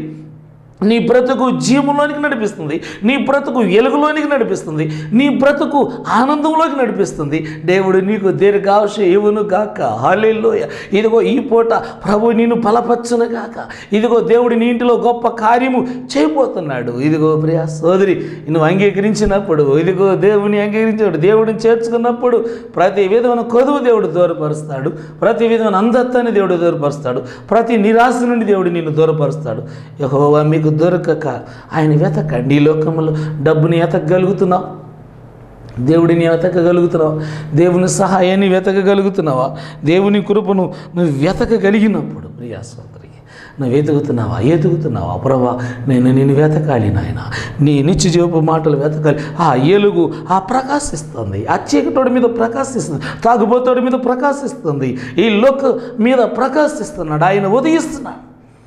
నీ బ్రతుకు జీవంలోనికి నడిపిస్తుంది, నీ బ్రతుకు వెలుగులోనికి నడిపిస్తుంది, నీ బ్రతుకు ఆనందంలోకి నడిపిస్తుంది. దేవుడు నీకు దీర్ఘాయుష ఇవ్వును గాక. హల్లెలూయా. ఇదిగో ఈ పూట ప్రభు నిన్ను బలపరచును గాక. ఇదిగో దేవుడు నీ ఇంటిలో గొప్ప కార్యము చేయబోతున్నాడు. ఇదిగో ప్రియ సోదరి, నువ్వు అంగీకరించినప్పుడు, ఇదిగో దేవుని అంగీకరించాడు, దేవుడిని చేర్చుకున్నప్పుడు ప్రతి విధమైన కొదువు దేవుడు దూరపరుస్తాడు, ప్రతి విధమైన అంధత్వాన్ని దేవుడు దూరపరుస్తాడు, ప్రతి నిరాశ నుండి దేవుడు నిన్ను దూరపరుస్తాడు. యెహోవా మీకు దొరకక ఆయన వెతకండి. ఈ లోకంలో డబ్బుని వెతకగలుగుతున్నావు, దేవుడిని వెతకగలుగుతున్నావా? దేవుని సహాయాన్ని వెతకగలుగుతున్నావా? దేవుని కృపను నువ్వు వెతకగలిగినప్పుడు ప్రియా సోదరి, నువ్వు వెతుకుతున్నావా? ఎతుకుతున్నావా? ప్రభా నేను నేను వెతకాలి నాయన, నీ నిత్య జీవపు మాటలు వెతకాలి. ఆ ఎలుగు ఆ ప్రకాశిస్తుంది, ఆ చీకటోడి మీద ప్రకాశిస్తుంది, తాగుబోతోడి మీద ప్రకాశిస్తుంది, ఈ లోక మీద ప్రకాశిస్తున్నాడు. ఆయన ఉదయిస్తున్నాడు.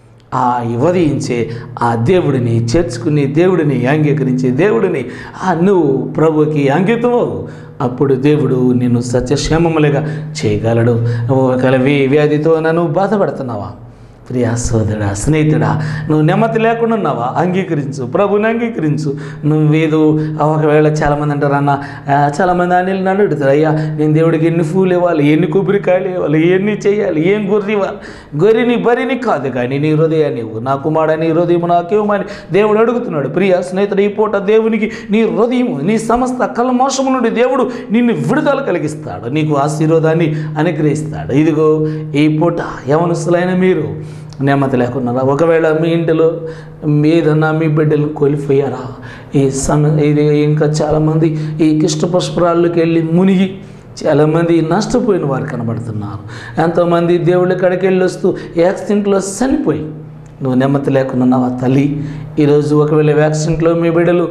ఆ ఉదయించే ఆ దేవుడిని చేర్చుకుని, దేవుడిని అంగీకరించే దేవుడిని ఆ నువ్వు ప్రభుకి అంకితము. అప్పుడు దేవుడు నిన్ను సత్యక్షేమములుగా చేయగలడు. ఒకవేళ వ్యాధితో నన్ను బాధపడుతున్నావా? ప్రియా సోదరుడా, స్నేహితుడా, నువ్వు నెమ్మది లేకుండా ఉన్నావా? అంగీకరించు, ప్రభుని అంగీకరించు. నువ్వేదో ఒకవేళ చాలామంది అంటారు, అన్న చాలామంది అనిల్ నన్ను అడుగుతారు, అయ్యా నేను దేవుడికి ఎన్ని పూలు ఇవ్వాలి, ఎన్ని కొబ్బరికాయలు ఇవ్వాలి, ఎన్ని చేయాలి, ఏం గొర్రె ఇవ్వాలి? గొర్రెని బరిని కాదు కానీ నీ హృదయాన్ని ఇవ్వు, నా కుమారుడు నీ హృదయం నాకేమని దేవుడు అడుగుతున్నాడు. ప్రియా స్నేహితుడు, ఈ పూట దేవునికి నీ హృదయము, నీ సమస్త కల్మోషము నుండి దేవుడు నిన్ను విడుదల కలిగిస్తాడు, నీకు ఆశీర్వాదాన్ని అనుగ్రహిస్తాడు. ఇదిగో ఈ పూట యవనస్తులైన మీరు నెమ్మది లేకున్నారా? ఒకవేళ మీ ఇంటిలో ఏదన్నా మీ బిడ్డలు కోల్పోయారా? ఈ సమ ఇది ఇంకా చాలామంది ఈ కిష్టపుష్పరాల్లోకి వెళ్ళి మునిగి చాలామంది నష్టపోయిన వారు కనబడుతున్నారు. ఎంతోమంది దేవుళ్ళ కాడికి వెళ్ళి వస్తూ యాక్సిడెంట్లో చనిపోయి నువ్వు నెమ్మది లేకున్నావా తల్లి? ఈరోజు ఒకవేళ యాక్సిడెంట్లో మీ బిడ్డలు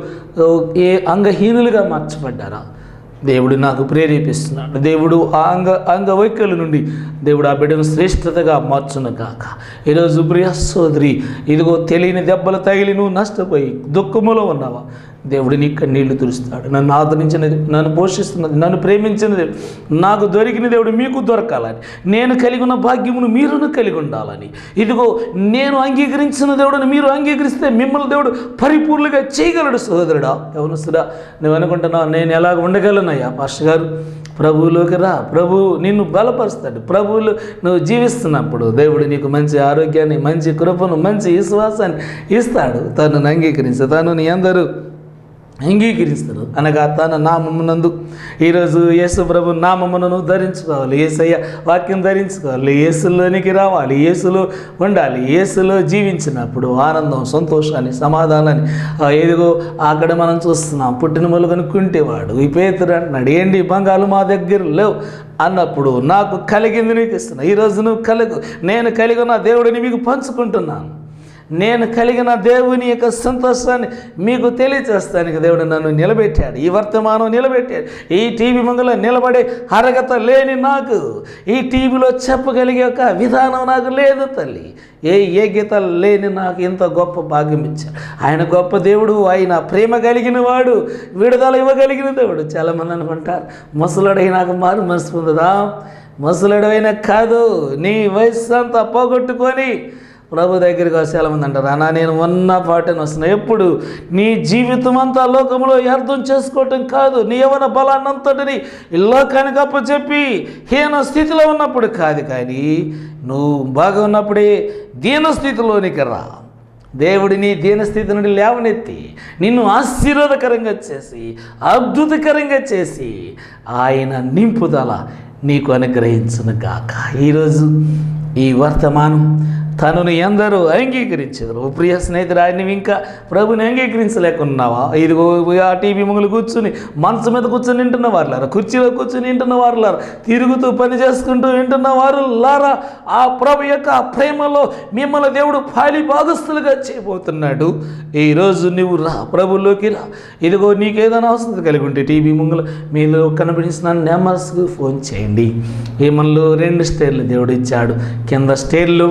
ఏ అంగహీనులుగా మార్చబడ్డారా? దేవుడు నాకు ప్రేరేపిస్తున్నాడు. దేవుడు ఆ అంగ అంగవైకల్యం నుండి దేవుడు ఆ బిడ్డను శ్రేష్టతగా మార్చును గాక. ఈరోజు ప్రియ సోదరి, ఇదిగో తెలియని దెబ్బలు తగిలి నువ్వు నష్టపోయి దుఃఖములో ఉన్నావా? దేవుడు నీ కన్నీళ్లు తుడుస్తాడు. నన్ను ఆదరించినది, నన్ను పోషిస్తున్నది, నన్ను ప్రేమించినది, నాకు దొరికిన దేవుడు మీకు దొరకాలని, నేను కలిగి ఉన్న భాగ్యమును మీరును కలిగి ఉండాలని, ఇదిగో నేను అంగీకరించిన దేవుడిని మీరు అంగీకరిస్తే మిమ్మల్ని దేవుడు పరిపూర్ణంగా చేయగలడు. సహోదరుడా, యవనస్తుడా, నువ్వు అనుకుంటున్నావు నేను ఎలాగ ఉండగలనయ్యా? పాస్టర్ గారు, ప్రభువులోకి రా, ప్రభువు నిన్ను బలపరుస్తాడు. ప్రభువులు నువ్వు జీవిస్తున్నప్పుడు దేవుడు నీకు మంచి ఆరోగ్యాన్ని, మంచి కృపను, మంచి విశ్వాసాన్ని ఇస్తాడు. తనను అంగీకరించు, తను నీ అందరూ అంగీకరిస్తారు అనగా తన నామమునందు. ఈరోజు యేసు ప్రభు నామమును ధరించుకోవాలి, యేసయ్య వాక్యం ధరించుకోవాలి, యేసులోనికి రావాలి, యేసులో ఉండాలి. యేసులో జీవించినప్పుడు ఆనందం, సంతోషాన్ని, సమాధానాన్ని ఏదిగో అక్కడ మనం చూస్తున్నాం. పుట్టిన మొలుగను కుంటేవాడు ఈ పేతురు అంటున్నాడు, ఏంటి బంగాలు మా దగ్గర లేవు అన్నప్పుడు నాకు కలిగింది నీకు ఇస్తున్నా. ఈరోజు నువ్వు కలుగు, నేను కలిగి ఉన్న దేవుడిని మీకు పంచుకుంటున్నాను. నేను కలిగిన దేవుని యొక్క సంతోషాన్ని మీకు తెలియచేస్తానికి దేవుడు నన్ను నిలబెట్టాడు. ఈ వర్తమానం నిలబెట్టాడు. ఈ టీవీ ముంగలో నిలబడే అర్హత లేని నాకు, ఈ టీవీలో చెప్పగలిగే ఒక విధానం నాకు లేదు తల్లి. ఏ యోగ్యత లేని నాకు ఇంత గొప్ప భాగ్యం ఇచ్చాడు. ఆయన గొప్ప దేవుడు, ఆయన ప్రేమ కలిగిన వాడు, విడుదల ఇవ్వగలిగిన దేవుడు. చాలామంది అనుకుంటారు ముసలుడై నాకు మారు మనసు పొందుదా? ముసలుడైనా కాదు, నీ వయస్సు అంతా పోగొట్టుకొని ప్రభు దగ్గరికి వచ్చి చాలామంది అంటారు, అన్నా నేను ఉన్న పాటని వస్తున్నా. ఎప్పుడు నీ జీవితం అంతా లోకంలో అర్థం చేసుకోవటం కాదు, నీ యవ్వన బలాన్నంతటిని లోకానికి అప్పచెప్పి హీన స్థితిలో ఉన్నప్పుడు కాదు, కానీ నువ్వు బాగా ఉన్నప్పుడే దీన స్థితిలోనికి రా. దేవుడిని దీనస్థితి నుండి లేవనెత్తి నిన్ను ఆశీర్వాదకరంగా చేసి అద్భుతకరంగా చేసి ఆయన నింపుదల నీకు అనుగ్రహించును గాక. ఈరోజు ఈ వర్తమానం తనను ఎందరూ అంగీకరించారు. ప్రియ స్నేహితుడు, ఆయన ఇంకా ప్రభుని అంగీకరించలేకున్నావా? ఇదిగో ఆ టీవీ ముంగులు కూర్చుని మనసు మీద కూర్చొని వింటున్న వారు లారా, కుర్చీలో కూర్చొని వింటున్న వారు లారా, తిరుగుతూ పని చేసుకుంటూ వింటున్న వారు లారా, ఆ ప్రభు యొక్క ప్రేమలో మిమ్మల్ని దేవుడు పాలి భాగస్తులుగా చేయబోతున్నాడు. ఈరోజు నువ్వు రా, ప్రభులోకి రా. ఇదిగో నీకేదైనా అవసరం కలిగి ఉంటే టీవీ ముంగులు మీలో కనిపించిన నెంబర్స్కు ఫోన్ చేయండి. ఏమల్లో రెండు స్టేర్లు దేవుడు ఇచ్చాడు. కింద స్టేర్లు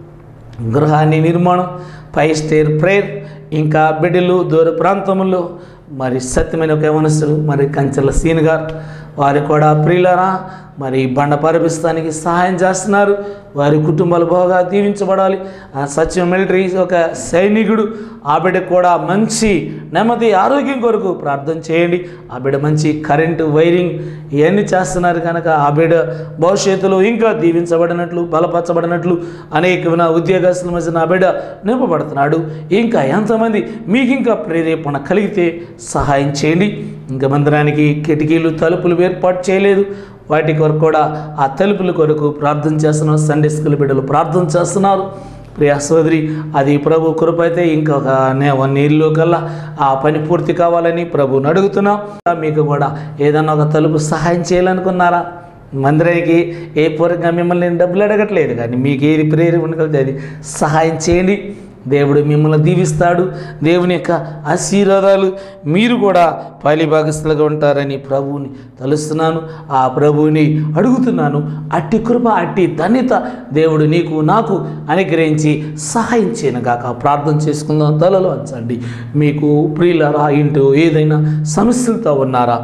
గృహాన్ని నిర్మాణం, పై స్టేర్ ప్రేయర్, ఇంకా బిడ్డలు దూర ప్రాంతంలో మరి సత్యమైన ఒక యవనస్తులు మరి కంచెల సీన్ గారు వారు కూడా ప్రియులరా మరి బండ పరిపిస్తానికి సహాయం చేస్తున్నారు. వారి కుటుంబాలు బాగా దీవించబడాలి. ఆ సత్యం మిలిటరీ ఒక సైనికుడు, ఆ బిడ్డ కూడా మంచి నెమ్మది ఆరోగ్యం కొరకు ప్రార్థన చేయండి. ఆ బిడ్డ మంచి కరెంటు వైరింగ్ ఇవన్నీ చేస్తున్నారు కనుక ఆ బిడ్డ భవిష్యత్తులో ఇంకా దీవించబడినట్లు, బలపరచబడినట్లు అనేకమైన ఉద్యోగస్తుల మధ్య నా బిడ్డ నింపబడుతున్నాడు. ఇంకా ఎంతమంది మీకు ఇంకా ప్రేరేపణ కలిగితే సహాయం చేయండి. ఇంకా మందిరానికి కిటికీలు, తలుపులు ఏర్పాటు చేయలేదు, వాటి కొరకు కూడా ఆ తలుపుల కొరకు ప్రార్థన చేస్తున్నారు. సండే స్కూల్ బిడ్డలు ప్రార్థన చేస్తున్నారు. ప్రియ సోదరి, అది ప్రభు కృప అయితే ఇంకొక వన్ ఇయర్లో కల్లా ఆ పని పూర్తి కావాలని ప్రభుని అడుగుతున్నాం. మీకు కూడా ఏదన్నా ఒక తలుపు సహాయం చేయాలనుకున్నారా? మందిరానికి ఏ పూర్వకంగా మిమ్మల్ని నేను డబ్బులు అడగట్లేదు, కానీ మీకు ఏది ప్రేరణ కలిగితే అది సహాయం చేయండి. దేవుడు మిమ్మల్ని దీవిస్తాడు. దేవుని యొక్క ఆశీర్వాదాలు మీరు కూడా పాలిభాగస్తులుగా ఉంటారని ప్రభువుని తలుస్తున్నాను. ఆ ప్రభువుని అడుగుతున్నాను. అట్టి కృప, అట్టి ధన్యత దేవుడు నీకు నాకు అనుగ్రహించి సహాయం చేయను గాక. ప్రార్థన చేసుకుందాం. తలలో వంచండి. మీకు ప్రియులారా, ఇంటూ ఏదైనా సమస్యలతో ఉన్నారా?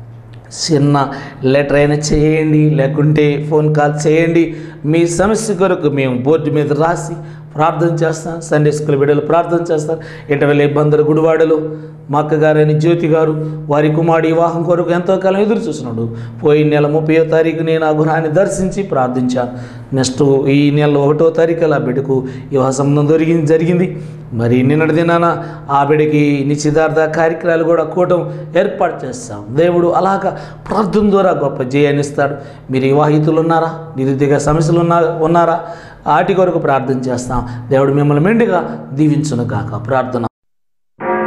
చిన్న లెటర్ అయినా చేయండి, లేకుంటే ఫోన్ కాల్ చేయండి. మీ సమస్య కొరకు మేము బోర్డు మీద రాసి ప్రార్థన చేస్తాం. సండే స్కూల్ బిడ్డలు ప్రార్థన చేస్తారు. ఇటీవల ఇబ్బందులు గుడివాడలో మా అక్కగారైన జ్యోతి గారు వారి కుమారుడి వివాహం కొరకు ఎంతో కాలం ఎదురు చూస్తున్నాడు. పోయిన నెల ముప్పయో తారీఖు నేను ఆ గృహాన్ని దర్శించి ప్రార్థించాను. నెక్స్ట్ ఈ నెల ఒకటో తారీఖు ఆ బిడ్డకు వివాహ సంబంధం దొరికింది జరిగింది. మరి నిన్నటి దినాన ఆ బిడ్డకి నిశ్చితార్థ కార్యక్రమాలు కూడా కూటం ఏర్పాటు చేస్తాం. దేవుడు అలాగా ప్రార్థన ద్వారా గొప్ప జయాన్ని ఇస్తాడు. మీరు వివాహితులు ఉన్నారా? నిరుద్యోగ సమస్యలు ఉన్నా ఉన్నారా? వాటి కొరకు ప్రార్థన చేస్తాం. దేవుడు మిమ్మల్ని మెండుగా దీవించును గాక. ప్రార్థన.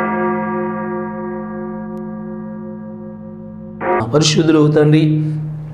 పరిశుద్ధుడు తండ్రి,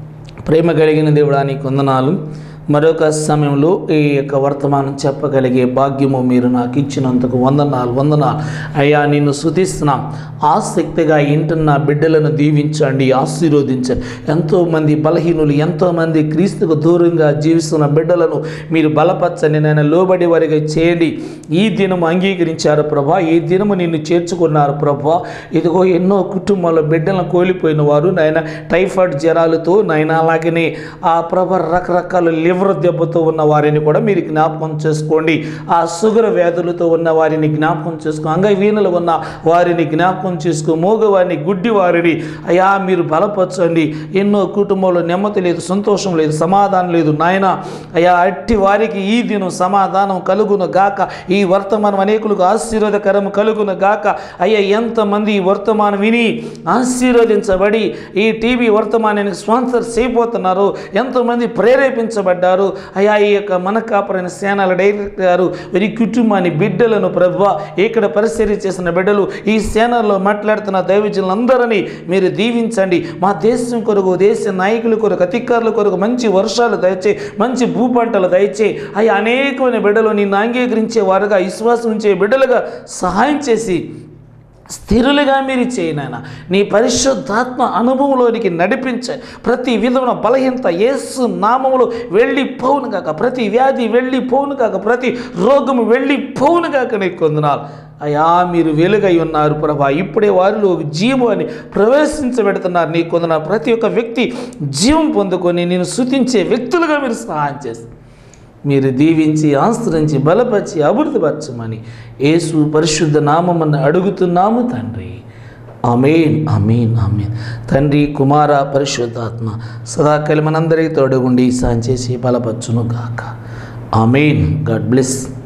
ప్రేమ కలిగిన దేవుడా నీకు వందనాలు. మరొక సమయంలో ఈ యొక్క వర్తమానం చెప్పగలిగే భాగ్యము మీరు నాకు ఇచ్చినందుకు వందనాలు వందనాలు అయ్యా. నిన్ను స్తుతిస్తున్నాం. ఆసక్తిగా ఇంటున్న బిడ్డలను దీవించండి, ఆశీర్వదించండి. ఎంతోమంది బలహీనులు, ఎంతోమంది క్రీస్తుకు దూరంగా జీవిస్తున్న బిడ్డలను మీరు బలపరచండి నాయన. లోబడి వారిగా చేయండి. ఈ దినము అంగీకరించారు ప్రభా, ఈ దినము నిన్ను చేర్చుకున్నారు ప్రభా. ఇదిగో ఎన్నో కుటుంబాల్లో బిడ్డలను కోల్పోయిన వారు నాయన, టైఫాయిడ్ జ్వరాలతో నాయన, అలాగనే ఆ ప్రభ రకరకాల లివర్ దెబ్బతో ఉన్న వారిని కూడా మీరు జ్ఞాపకం చేసుకోండి. ఆ షుగర్ వ్యాధులతో ఉన్న వారిని జ్ఞాపకం చేసుకో, అంగవీనులు ఉన్న వారిని జ్ఞాపకం చేసుకో, మోగవారిని, గుడ్డి వారిని అయ్యా మీరు బలపరచండి. ఎన్నో కుటుంబంలో నెమ్మది లేదు, సంతోషం లేదు, సమాధానం లేదు నాయన. అయ్యా అట్టి వారికి ఈ దినం సమాధానం కలుగును గాక. ఈ వర్తమానం అనేకులకు ఆశీర్వాదకరం కలుగును గాక. అయ్యా ఎంతమంది ఈ వర్తమానం విని ఆశీర్వదించబడి ఈ టీవీ వర్తమానానికి స్పాన్సర్ చేయబోతున్నారు, ఎంతోమంది ప్రేరేపించబడ్డారు అయ్యా. ఈ యొక్క మన కాపరైన సేనల డైరెక్టర్ గారు వీరి కుటుంబాన్ని, బిడ్డలను ప్రభువా, ఇక్కడ పరిచర్య చేసిన బిడ్డలు, ఈ సేనల్లో మాట్లాడుతున్న దైవజనులందరినీ మీరు దీవించండి. మా దేశం కొరకు, దేశ నాయకుల కొరకు, అధికారుల కొరకు మంచి వర్షాలు దయచే, మంచి భూపంటలు దయచే అయ్యా. అనేకమైన బిడ్డలు నిన్ను అంగీకరించే వారుగా, విశ్వాసం ఉంచే బిడ్డలుగా సహాయం చేసి స్థిరులుగా మీరు చేయనాయన. నీ పరిశుద్ధాత్మ అనుభవంలోనికి నడిపించే ప్రతి విధమైన బలహీనత యేసు నామములో వెళ్ళిపోవును కాక, ప్రతి వ్యాధి వెళ్ళిపోవును కాక, ప్రతి రోగము వెళ్ళిపోవును కాక నీకు వందనాలు అయ్యా. మీరు వెలుగై ఉన్నారు ప్రభా. ఇప్పుడే వారిలో జీవాన్ని ప్రవేశించబెడుతున్నారు నీకు వందనాలు. ప్రతి ఒక్క వ్యక్తి జీవం పొందుకొని నేను స్తుతించే వ్యక్తులుగా మీరు సహాయం చేస్తారు. మీరు దీవించి, ఆశ్రయించి, బలపరిచి, అభివృద్ధిపరచమని యేసు పరిశుద్ధ నామమును అడుగుతున్నాము తండ్రి. ఆమేన్, ఆమేన్, ఆమేన్. తండ్రి, కుమార, పరిశుద్ధాత్మ సదాకాలం మనందరికీ తోడుగుండి సాయం చేసి బలపరచును గాక. ఆమేన్. God bless.